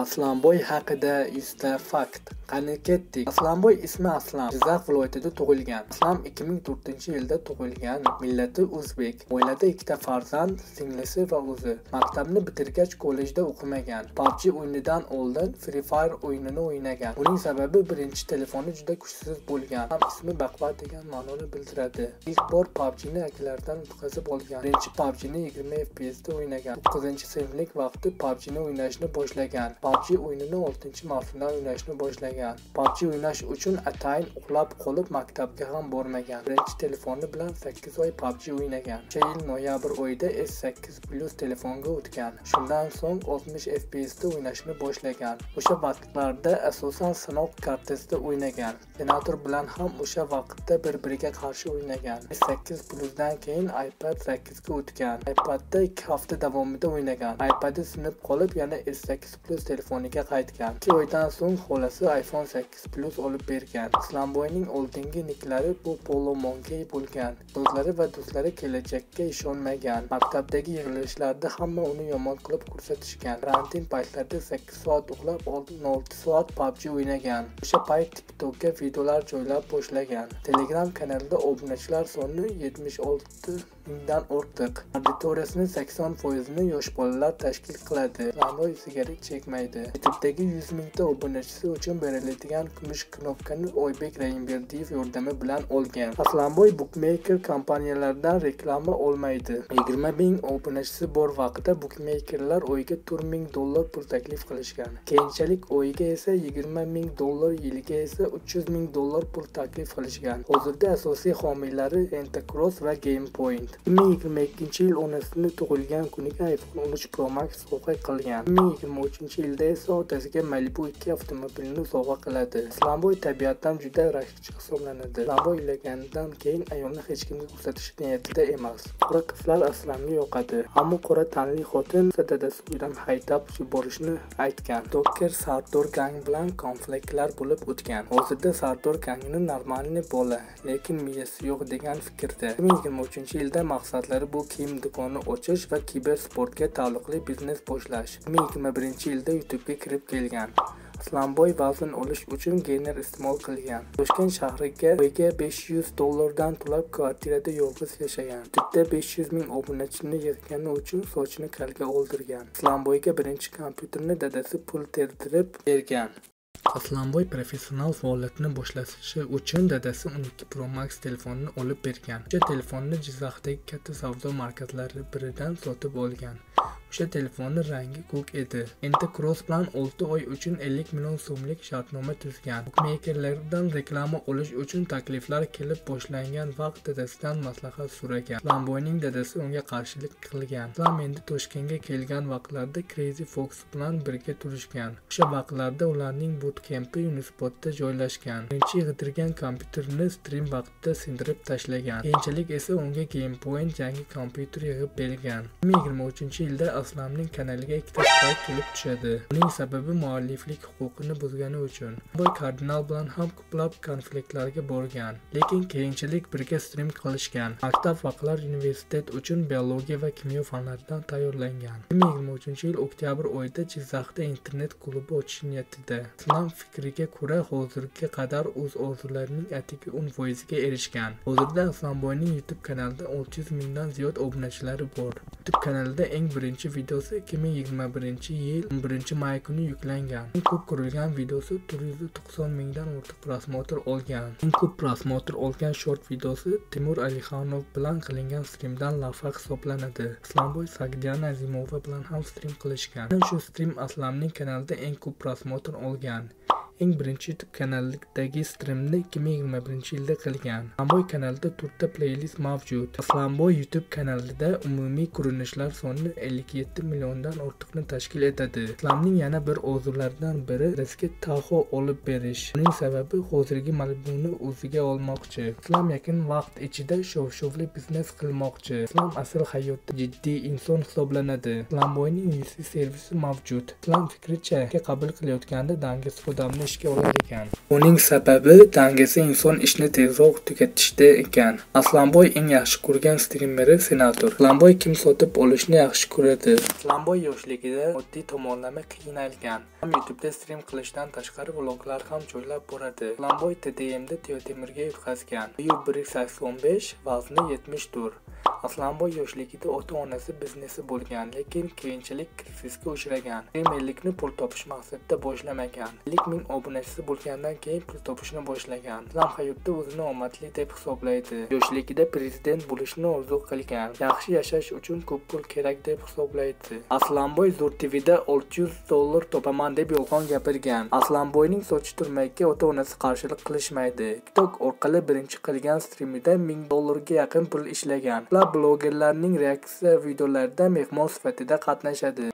Aslanboy haqida 100 ta fakt. Qani ketdik. Aslanboy ismi Aslam. Jizzax viloyatida tug'ilgan. Aslam 2004-yilda tug'ilgan. Millati o'zbek. Oilada 2 ta farzand, singlisi va o'zi. Maktabni bitirgach kollejda o'qimagan. PUBG o'yinidan oldin Free Fire o'yinini o'ynagan. Uning sababi birinchi telefoni juda kuchsiz bo'lgan. Ham ismi Baqvat degan ma'noni bildiradi. İlk bor PUBG'ni akalaridan o'tkazib olgan. Birinchi PUBG'ni 20 FPS da o'ynagan. 9-sinflik vaqti PUBG'ni o'ynashni boshlagan. PUBG o'yinini 6-mavsumdan o'ynashni boshlagan. PUBG o'ynash uchun atayin uxlab qolib maktabga ham bormagan. Birinchi telefoni bilan 8 oy PUBG o'ynagan. O'sha yil noyabr oyida S8 Plus telefonga o'tgan. Shundan so'ng 60 FPS da o'ynashni boshlagan. O'sha vaqtlarda asosan sinov kartasida o'ynagan. Senator bilan ham o'sha vaqtda bir-biriga qarshi o'ynagan. S8 Plusdan keyin iPad 8 ga o'tgan. iPadda 2 hafta davomida o'ynagan. iPad'i sinib qolib yana S8 Plus telefoniga qaytgan. 2 oydan so'ng xolasi iPhone 8 Plus olib bergan. Aslanboyning oldingi niklari bu Polo Monkey bo'lgan. Do'stlari va do'stlari kelajakka ishonmagan. Maktabdagi yig'ilishlarda hamma uni yomon qilib ko'rsatishgan. Karantin paytlarida 8 soat uxlab, 6 soat PUBG o'ynagan. O'sha payt TikTokga videolar joylab boshlagan. Telegram kanalida obunachilar soni 76 mingdan ortiq. Auditoriyasining 80% ni yosh bolalar tashkil qiladi. Aslanboy sigaret chekmaydi. YouTube'dagi 100 mingta obunachisi uchun beriladigan kumush knopkani Oybek Raimberdiyev yordami bilan olgan. Aslanboy bookmaker kompaniyalaridan reklama olmaydi. 20 ming obunachisi bor vaqtda bookmakerlar oyiga $4,000 pul taklif qilishgan. Keyinchalik oyiga esa $20,000, yiliga esa $300,000 pul taklif qilishgan. Hozirda asosiy homiylari Entacross va GamePoint. 2022-yil onasining tug'ilgan kuniga iPhone 13 Pro Max sovg'a qilgan. 2023-yilda esa otasiga Malibu 2 avtomobilni sovg'a qiladi. Aslanboy tabiatdan juda rashkchi hisoblanadi. Aslanboy uylanganidan keyin ayolni hech kimga ko'rsatish niyatida emas. Qora qizlar Aslamga yoqadi. Ammo qora tanli xotin dadasi uydan haydab yuborishni aytgan. Docker Sardor gang bilan konfliktlar bo'lib o'tgan. Hozirda Sardor gangini normalniy bola, lekin miyasi yo'q degan fikrda. 2023-yilda maqsadlari bu kiyim do'koni ochish va kibersportga taalluqli biznes boshlash. 2021-yilda YouTube'ga kirib kelgan. Aslanboy vazn olish uchun geyner iste'mol qilgan. Toshkent shahriga oyiga $500 dan to'lab kvartirada yolg'iz yashagan. YouTube'da 500 ming obunachini yig'gani uchun sochini kalga oldirgan. Aslanboyga birinchi kompyuterni dadasi pul terdirib bergan. Aslanboy professional faoliyatini boshlashi uchun dadasi 12 Pro Max telefonini olib bergan. O'sha telefonni Jizzaxdagi katta savdo markazlaridan biridan sotib olgan. O'sha telefonning rangi ko'k edi. Entacross bilan 6 oy uchun 50 million so'mlik shartnoma tuzgan. Bookmakerlardan reklama olish uchun takliflar kelib boshlangan vaqt dadasidan maslahat so'ragan. Aslanboyning dadasi unga qarshilik qilgan. Aslan endi Toshkentga kelgan vaqtlarda Crazy Fox bilan birga turishgan. O'sha vaqtlarda ularning bootcampi Unispotda joylashgan. Birinchi yig'dirgan kompyuterini stream vaqtida sindirib tashlagan. Keyinchalik esa unga GamePoint yangi kompyuter yig'ib bergan. 2023-yilda Aslamning kanaliga 2 ta strike kelib tushadi. Uning sababi mualliflik huquqini buzgani uchun. Boy kardinal bilan ham ko'plab konfliktlarga borgan, lekin keyinchalik birga stream qilishgan. Maktab vaqtlar universitet uchun biologiya va kimyo fanlaridan tayyorlangan. 2023-yil oktyabr oyida Jizzaxda internet klubi ochish niyatida. Aslam fikriga ko'ra hozirga qadar o'z orzularining atigi 10% ga erishgan. Hozirda Aslanboyning YouTube kanalida 600 mingdan ziyod obunachilari bor. YouTube kanalida eng birinchi videosi 2021-yil 11-may kuni yuklangan. Eng ko'p ko'rilgan videosi 490 mingdan ortiq prosmotr olgan. Eng ko'p prosmotr olgan short videosi Timur Alixonov bilan qilingan streamdan lavha hisoblanadi. Aslanboy Sagdiana Azimova bilan ham stream qilishgan. Shu stream Aslamning kanalida eng ko'p prosmotr olgan. Eng birinchi YouTube kanalidagi streamni 2021-yilda qilgan. Aslanboy kanalida 4 ta playlist mavjud. Aslanboy YouTube kanalida umumiy ko'rinishlar soni 57 milliondan ortiqni tashkil etadi. Aslamning yana bir orzularidan biri rizqi Tahoe olib berish. Uning sababi hozirgi Malibu'ni o'ziga olmoqchi. Aslam yaqin vaqt ichida shov-shovli biznes qilmoqchi. Aslam asl hayotda jiddiy inson hisoblanadi. Aslanboyning VC servisi mavjud. Aslam fikricha qabul qilayotganda Dangas Xodamni ishga olar ekan. Uning sababi dangasa inson ishni tezroq tugatishda ekan. Aslanboy eng yaxshi ko'rgan streameri senator. Aslanboy kim sotib olishni yaxshi ko'radi? Aslanboy yoshligida moddiy tomonlama qiynalgan. Ham YouTube'da stream qilishdan tashqari vloglar ham joylab boradi. Aslanboy TDM'da Teotemirga yutqazgan. Boyi 185, vazni 70 dur. Aslanboy yoshligida ota-onasi biznesi bo'lgan, lekin keyinchalik krizisga uchragan. Streamerlikni pul topish maqsadida boshlamagan. 50 ming obunachisi bo'lgandan keyin pul topishni boshlagan. Aslan hayotda o'zini omadli deb hisoblaydi. Yoshligida prezident bo'lishni orzu qilgan. Yaxshi yashash uchun ko'p pul kerak deb hisoblaydi. Aslanboy Zo'r TV'da $600 topaman deb yolg'on gapirgan. Aslanboyning sochi turmagiga ota-onasi qarshilik qilishmaydi. TikTok orqali birinchi qilgan streamida $1000 ga yaqin pul ishlagan. Blogerlarning reaksiya videolarida mehmon sifatida qatnashadi.